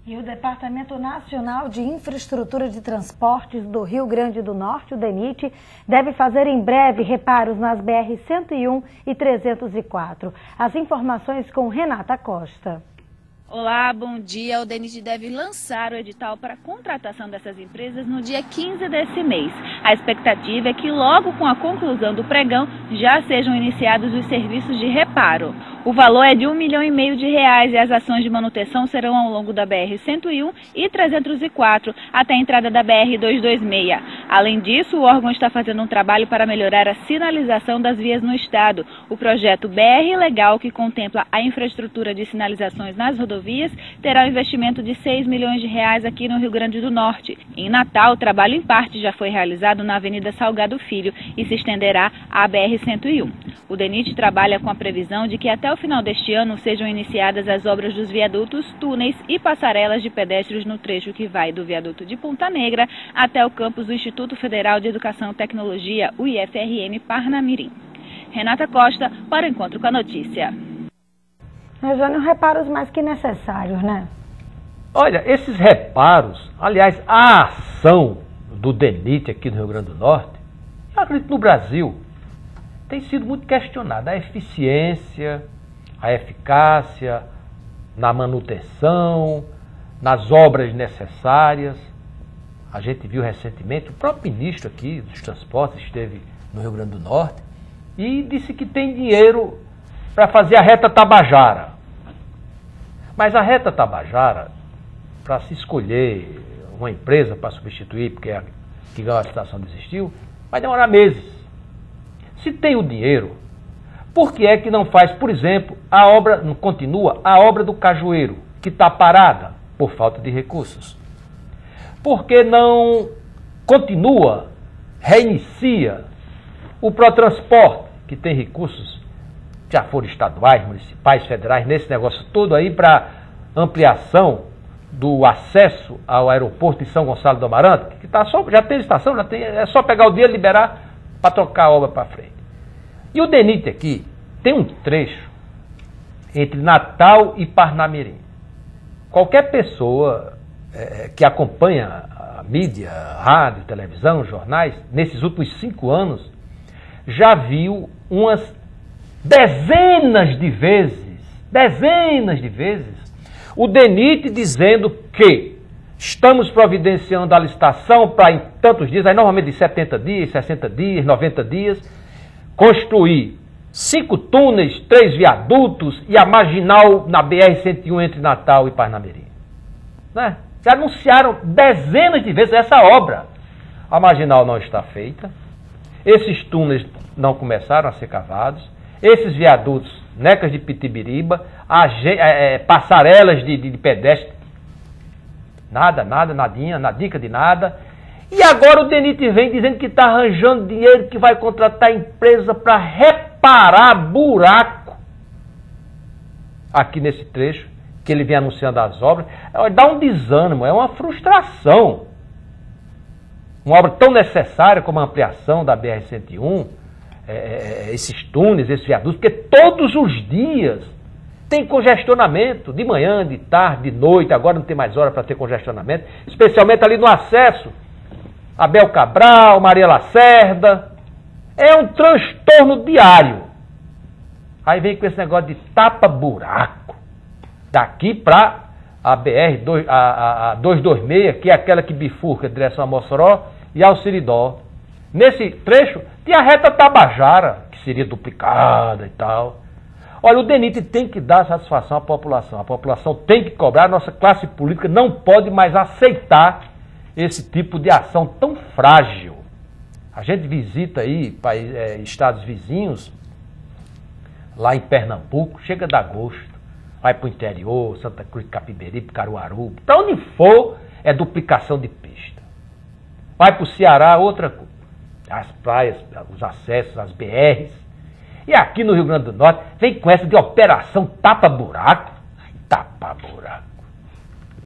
E o Departamento Nacional de Infraestrutura de Transportes do Rio Grande do Norte, o DENIT, deve fazer em breve reparos nas BR-101 e 304. As informações com Renata Costa. Olá, bom dia. O DENIT deve lançar o edital para a contratação dessas empresas no dia 15 desse mês. A expectativa é que logo com a conclusão do pregão já sejam iniciados os serviços de reparo. O valor é de R$1,5 milhão e as ações de manutenção serão ao longo da BR-101 e 304 até a entrada da BR-226. Além disso, o órgão está fazendo um trabalho para melhorar a sinalização das vias no estado. O projeto BR Legal, que contempla a infraestrutura de sinalizações nas rodovias, terá um investimento de R$6 milhões aqui no Rio Grande do Norte. Em Natal, o trabalho em parte já foi realizado na Avenida Salgado Filho e se estenderá à BR-101. O DENIT trabalha com a previsão de que até o final deste ano sejam iniciadas as obras dos viadutos, túneis e passarelas de pedestres no trecho que vai do viaduto de Ponta Negra até o campus do Instituto Federal de Educação e Tecnologia, o IFRN Parnamirim. Renata Costa, para o Encontro com a Notícia. Jânio, reparos mais que necessários, né? Olha, esses reparos, aliás, a ação do DENIT aqui no Rio Grande do Norte, eu acredito no Brasil, tem sido muito questionada. A eficiência, a eficácia na manutenção, nas obras necessárias. A gente viu recentemente, o próprio ministro aqui dos transportes esteve no Rio Grande do Norte e disse que tem dinheiro para fazer a reta Tabajara. Mas a reta Tabajara, para se escolher uma empresa para substituir, porque a que ganhou a licitação desistiu, vai demorar meses. Se tem o dinheiro, por que é que não faz, por exemplo, a obra, não continua a obra do Cajueiro, que está parada por falta de recursos? Por que não continua, reinicia o Protransporte, que tem recursos, já foram estaduais, municipais, federais, nesse negócio todo aí para ampliação do acesso ao aeroporto de São Gonçalo do Amarante, que tá só, já tem estação, já tem, é só pegar o dinheiro e liberar para tocar a obra para frente. E o DENIT aqui tem um trecho entre Natal e Parnamirim. Qualquer pessoa que acompanha a mídia, rádio, televisão, jornais, nesses últimos 5 anos, já viu umas dezenas de vezes, o DENIT dizendo que estamos providenciando a licitação para em tantos dias, aí normalmente de 70 dias, 60 dias, 90 dias, construir 5 túneis, 3 viadutos e a marginal na BR-101 entre Natal e Parnamirim. Né? Já anunciaram dezenas de vezes essa obra. A marginal não está feita, esses túneis não começaram a ser cavados, esses viadutos, necas de Pitibiriba, passarelas de pedestre, nadinha, nadica de nada. E agora o DENIT vem dizendo que está arranjando dinheiro, que vai contratar empresa para reparar buraco aqui nesse trecho, que ele vem anunciando as obras. Dá um desânimo, é uma frustração. Uma obra tão necessária como a ampliação da BR-101, esses túneis, esses viadutos, porque todos os dias tem congestionamento, de manhã, de tarde, de noite, agora não tem mais hora para ter congestionamento, especialmente ali no acesso, Abel Cabral, Maria Lacerda, é um transtorno diário. Aí vem com esse negócio de tapa-buraco, daqui para a BR-226, que é aquela que bifurca em direção a Mossoró e ao Seridó. Nesse trecho, tem a reta Tabajara, que seria duplicada e tal. Olha, o DENIT tem que dar satisfação à população. A população tem que cobrar, a nossa classe política não pode mais aceitar esse tipo de ação tão frágil. A gente visita aí estados vizinhos, lá em Pernambuco, chega a dar gosto. Vai para o interior, Santa Cruz de Capiberibe, Caruaru, para onde for é duplicação de pista. Vai para o Ceará, outra coisa. As praias, os acessos, as BRs. E aqui no Rio Grande do Norte, vem com essa de operação tapa-buraco.